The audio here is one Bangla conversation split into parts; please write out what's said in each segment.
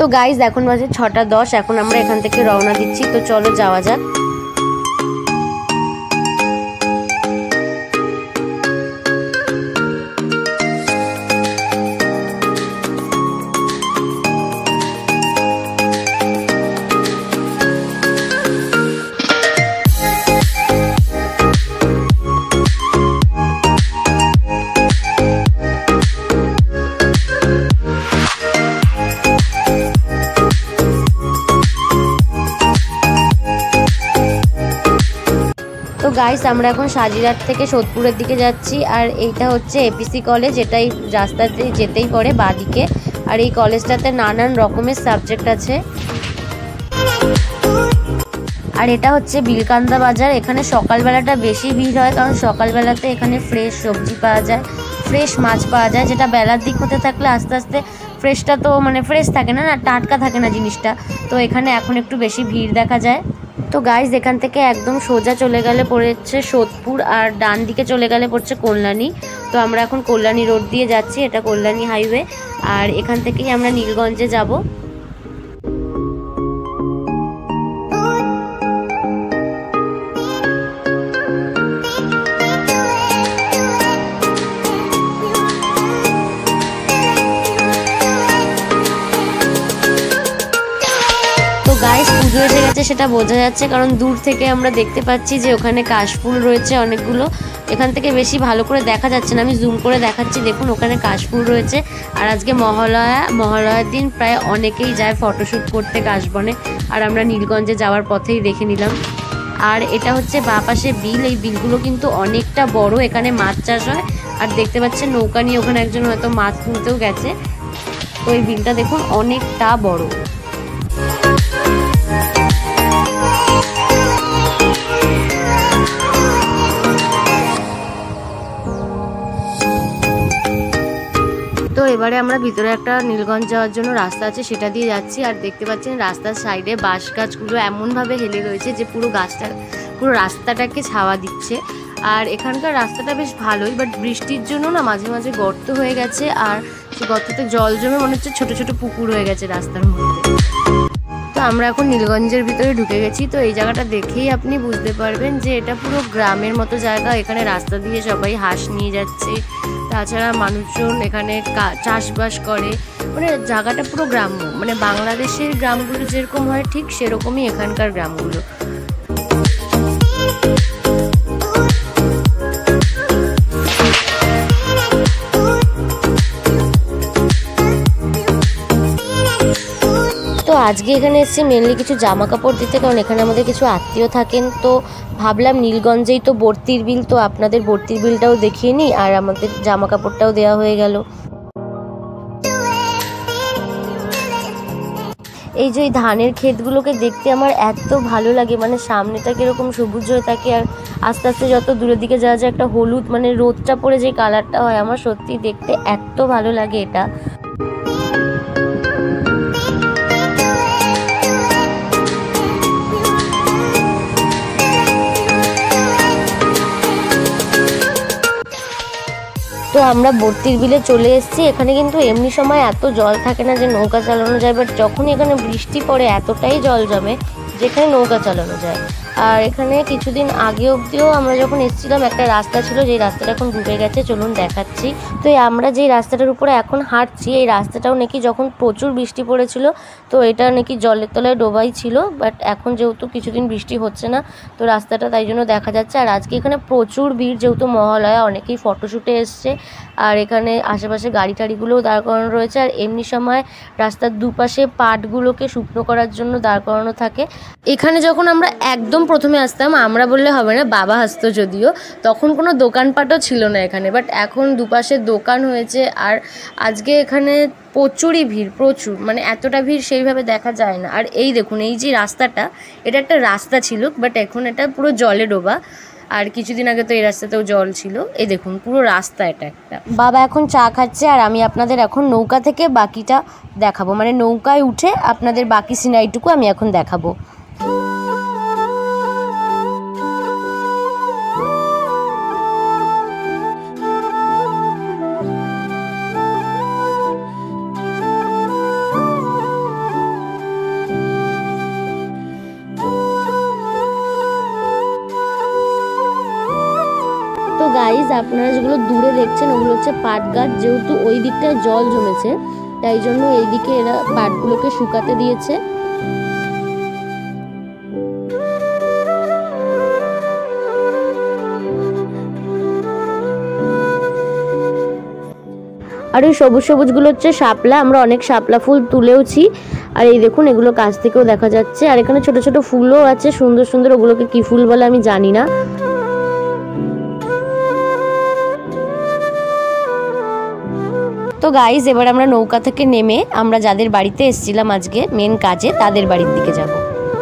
তো গাইজ এখন বাজে 6টা 10, এখন আমরা এখান থেকে রওনা দিচ্ছি। তো চলো যাওয়া যাক। তো গাইস আমরা এখন সাজিরহাট থেকে সোদপুরের দিকে যাচ্ছি। আর এইটা হচ্ছে এপিসি কলেজ, এটাই রাস্তাতে যেতেই পড়ে বাঁদিকে। আর এই কলেজটাতে নানান রকমের সাবজেক্ট আছে। আর এটা হচ্ছে বিলকান্দা বাজার। এখানে সকালবেলাটা বেশি ভিড় হয়, কারণ সকালবেলাতে এখানে ফ্রেশ সবজি পাওয়া যায়, ফ্রেশ মাছ পাওয়া যায়, যেটা বেলার দিক হতে থাকলে আস্তে আস্তে ফ্রেশটা তো মানে ফ্রেশ থাকে না, টাটকা থাকে না জিনিসটা। তো এখানে এখন একটু বেশি ভিড় দেখা যায়। তো গাইজ এখান থেকে একদম সোজা চলে গেলে পড়েছে সোদপুর, আর ডান দিকে চলে গেলে পড়ছে কল্যাণী। তো আমরা এখন কল্যাণী রোড দিয়ে যাচ্ছি, এটা কল্যাণী হাইওয়ে। আর এখান থেকেই আমরা নীলগঞ্জে যাব। গাইস পুজো এসে গেছে সেটা বোঝা যাচ্ছে, কারণ দূর থেকে আমরা দেখতে পাচ্ছি যে ওখানে কাশফুল রয়েছে অনেকগুলো। এখান থেকে বেশি ভালো করে দেখা যাচ্ছে না, আমি জুম করে দেখাচ্ছি। দেখুন ওখানে কাশফুল রয়েছে। আর আজকে মহালয়ার দিন প্রায় অনেকেই যায় ফটোশ্যুট করতে কাশবনে। আর আমরা নীলগঞ্জে যাওয়ার পথেই দেখে নিলাম। আর এটা হচ্ছে বাঁ পাশে বিল, এই বিলগুলো কিন্তু অনেকটা বড়, এখানে মাছ চাষ হয়। আর দেখতে পাচ্ছেন নৌকা নিয়ে ওখানে একজন হয়তো মাছ তুলতেও গেছে। তো এই বিলটা দেখুন অনেকটা বড়। তো এবারে আমরা ভিতরে একটা নীলগঞ্জ যাওয়ার জন্য রাস্তা আছে, সেটা দিয়ে যাচ্ছি। আর দেখতে পাচ্ছেন রাস্তার সাইডে বাঁশ গাছগুলো এমনভাবে হেলে রয়েছে যে পুরো রাস্তাটাকে ছাওয়া দিচ্ছে। আর এখানকার রাস্তাটা বেশ ভালোই, বাট বৃষ্টির জন্য না মাঝে মাঝে গর্ত হয়ে গেছে। আর সেই গর্ততে জল জমে মনে হচ্ছে ছোট ছোট পুকুর হয়ে গেছে রাস্তার মধ্যে। তো আমরা এখন নীলগঞ্জের ভিতরে ঢুকে গেছি। তো এই জায়গাটা দেখেই আপনি বুঝতে পারবেন যে এটা পুরো গ্রামের মতো জায়গা। এখানে রাস্তা দিয়ে সবাই হাঁস নিয়ে যাচ্ছে, তাছাড়া মানুষজন এখানে চাষবাস করে। মানে জায়গাটা পুরো গ্রাম্য, মানে বাংলাদেশের গ্রামগুলো যেরকম হয় ঠিক সেরকমই এখানকার গ্রামগুলো। তো আজকে এখানে এসেছি মেনলি কিছু জামা কাপড় দিতে, কারণ এখানে আমাদের কিছু আত্মীয় থাকেন। তো ভাবলাম নীলগঞ্জেই তো বর্তির বিল, তো আপনাদের বর্তির বিলটাও দেখিয়ে নিই, আর আমাদের জামা কাপড়টাও দেওয়া হয়ে গেল। এই যে ধানের ক্ষেতগুলোকে দেখতে আমার এত ভালো লাগে, মানে সামনেটা কিরকম সবুজ হয়ে থাকে, আর আস্তে আস্তে যত দূরের দিকে যাওয়া যায় একটা হলুদ মানে রোদটা পড়ে যে কালারটা হয়, আমার সত্যি দেখতে এত ভালো লাগে এটা। তো আমরা বর্তির বিলে চলে এসেছি। এখানে কিন্তু এমনি সময় এত জল থাকে না যে নৌকা চালানো যায়, বাট যখনই এখানে বৃষ্টি পড়ে এতটাই জল জমে যেখানে নৌকা চালানো যায়। আর এখানে কিছুদিন আগে অবধিও আমরা যখন এসেছিলাম একটা রাস্তা ছিল, যেই রাস্তাটা এখন ডুবে গেছে, চলুন দেখাচ্ছি। তো আমরা যেই রাস্তাটার উপরে এখন হাঁটছি, এই রাস্তাটাও নাকি যখন প্রচুর বৃষ্টি পড়েছিল তো এটা নাকি জলের তলায় ডোবাই ছিল, বাট এখন যেহেতু কিছুদিন বৃষ্টি হচ্ছে না তো রাস্তাটা তাই জন্য দেখা যাচ্ছে। আর আজকে এখানে প্রচুর ভিড়, যেহেতু মহালয়া, অনেকেই ফটোশ্যুটে এসছে। আর এখানে আশেপাশে গাড়ি টাড়িগুলোও দাঁড় করানো রয়েছে। আর এমনি সময় রাস্তার দুপাশে পাটগুলোকে শুকনো করার জন্য দাঁড় করানো থাকে। এখানে যখন আমরা একদম প্রথমে আসতাম, আমরা বললে হবে না, বাবা আসতো যদিও, তখন কোনো দোকানপাটও ছিল না এখানে, বাট এখন দুপাশে দোকান হয়েছে। আর আজকে এখানে প্রচুরই ভিড়, প্রচুর, মানে এতটা ভিড় সেইভাবে দেখা যায় না। আর এই দেখুন এই যে রাস্তাটা, এটা একটা রাস্তা ছিল, বাট এখন এটা পুরো জলে ডোবা। আর কিছুদিন আগে তো এই রাস্তাতেও জল ছিল। এই দেখুন পুরো রাস্তা এটা একটা। বাবা এখন চা খাচ্ছে, আর আমি আপনাদের এখন নৌকা থেকে বাকিটা দেখাবো, মানে নৌকায় উঠে আপনাদের বাকি সিনারিটুকু আমি এখন দেখাবো। আপনারা যেগুলো দূরে দেখছেন ওগুলো হচ্ছে পাট গাছ। যেহেতু ওই দিকটায় জল জমেছে তাই জন্য এইদিকে এরা পাটগুলোকে শুকাতে দিয়েছে। আর এই সবুজ সবুজগুলো হচ্ছে শাপলা, আমরা অনেক শাপলা ফুল তুলেওছি। আর এই দেখুন এগুলো কাছ থেকেও দেখা যাচ্ছে। আর এখানে ছোট ছোট ফুলও আছে সুন্দর সুন্দর, ওগুলোকে কি ফুল বলে আমি জানি না। তো গাইজ এবার আমরা নৌকা থেকে নেমে আমরা যাদের বাড়িতে এসেছিলাম আজকে মেন কাজে তাদের বাড়ির দিকে যাব।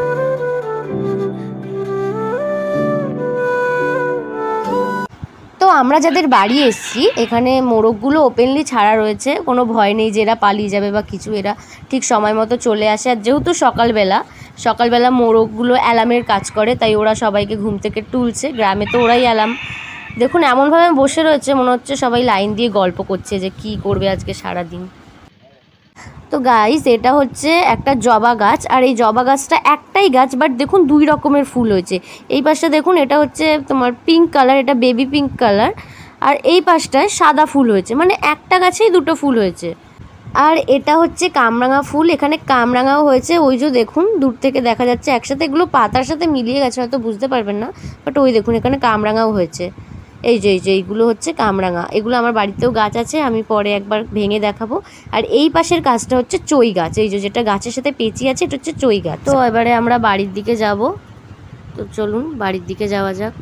তো আমরা যাদের বাড়ি এসেছি এখানে মোরগগুলো ওপেনলি ছাড়া রয়েছে, কোনো ভয় নেই যে এরা পালিয়ে যাবে বা কিছু, এরা ঠিক সময় মতো চলে আসে। আর যেহেতু সকালবেলা মোরগগুলো অ্যালার্মের কাজ করে তাই ওরা সবাইকে ঘুম থেকে তুলছে। গ্রামে তো ওরাই অ্যালার্ম। দেখুন এমনভাবে বসে রয়েছে মনে হচ্ছে সবাই লাইন দিয়ে গল্প করছে যে কি করবে আজকে সারাদিন। তো গাইস এটা হচ্ছে একটা জবা গাছ, আর এই জবা গাছটা একটাই গাছ বাট দেখুন 2 রকমের ফুল হয়েছে। এই পাশটা দেখুন এটা হচ্ছে তোমার পিঙ্ক কালার, এটা বেবি পিঙ্ক কালার, আর এই পাশটায় সাদা ফুল হয়েছে, মানে একটা গাছেই 2টো ফুল হয়েছে। আর এটা হচ্ছে কামরাঙা ফুল, এখানে কামরাঙাও হয়েছে, ওই যে দেখুন দূর থেকে দেখা যাচ্ছে একসাথে, এগুলো পাতার সাথে মিলিয়ে গেছে হয়তো বুঝতে পারবেন না, বাট ওই দেখুন এখানে কামরাঙাও হয়েছে। এই যে এইগুলো হচ্ছে কামরাঙা, এগুলো আমার বাড়িতেও গাছ আছে, আমি পরে একবার ভেঙে দেখাবো। আর এই পাশের গাছটা হচ্ছে চই গাছ, এই যে যেটা গাছের সাথে পেঁচি আছে এটা হচ্ছে চই গাছ। তো এবারে আমরা বাড়ির দিকে যাব, তো চলুন বাড়ির দিকে যাওয়া যাক।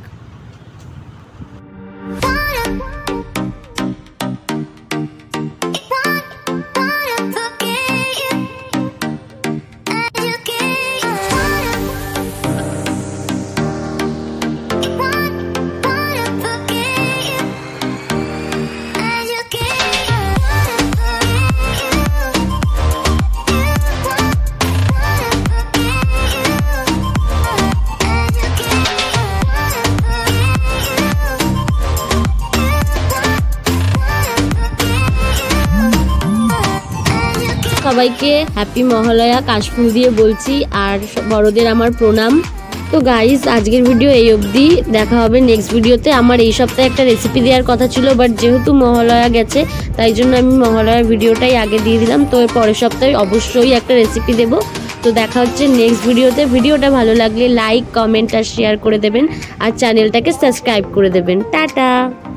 সবাইকে হ্যাপি মহালয়া কাশফুল দিয়ে বলছি, আর বড়দের আমার প্রণাম। তো গাইস আজকের ভিডিও এই অবধি, দেখা হবে নেক্সট ভিডিওতে। আমার এই সপ্তাহে একটা রেসিপি দেওয়ার কথা ছিল বাট যেহেতু মহালয়া গেছে তাই জন্য আমি মহালয়ার ভিডিওটাই আগে দিয়ে দিলাম। তো এর পরের সপ্তাহে অবশ্যই একটা রেসিপি দেব। তো দেখা হচ্ছে নেক্সট ভিডিওতে। ভিডিওটা ভালো লাগলে লাইক কমেন্ট আর শেয়ার করে দেবেন, আর চ্যানেলটাকে সাবস্ক্রাইব করে দেবেন। টাটা।